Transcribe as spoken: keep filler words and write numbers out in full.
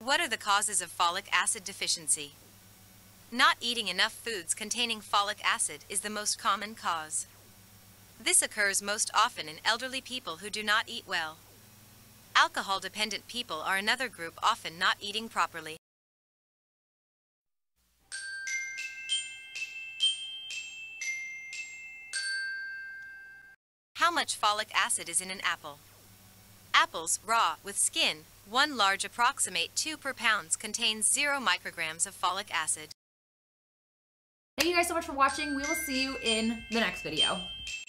What are the causes of folic acid deficiency? Not eating enough foods containing folic acid is the most common cause. This occurs most often in elderly people who do not eat well. Alcohol-dependent people are another group often not eating properly. How much folic acid is in an apple? Apples, raw, with skin, one large approximate two per pounds contains zero micrograms of folic acid. Thank you guys so much for watching. We will see you in the next video.